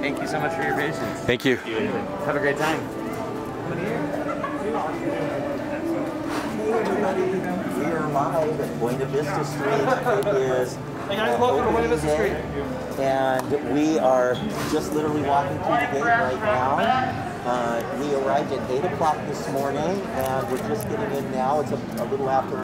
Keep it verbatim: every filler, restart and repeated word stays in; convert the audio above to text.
Thank you so much for your patience. Thank you. Have a great time. Hey everybody, we are live at Buena Vista Street. It is Hey guys, welcome to Buena Vista Street. And we are just literally walking through the gate right now. Uh, we arrived at eight o'clock this morning and we're just getting in now. It's a, a little after